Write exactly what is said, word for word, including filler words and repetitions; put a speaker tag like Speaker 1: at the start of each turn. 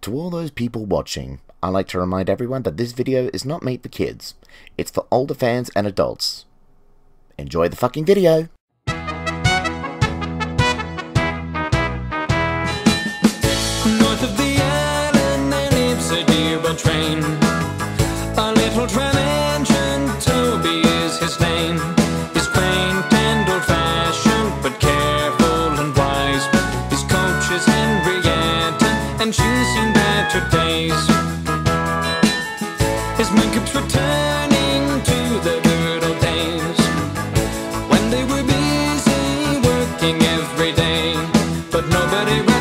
Speaker 1: To all those people watching, I like to remind everyone that this video is not made for kids. It's for older fans and adults. Enjoy the fucking video!
Speaker 2: North of the island there lives a dear old train. A little tram engine, Toby is his name. He's quaint and old-fashioned, but careful and wise. His coach is Henrietta, and she's seen better days. His man keeps returning to the good old days when they were busy working every day, but nobody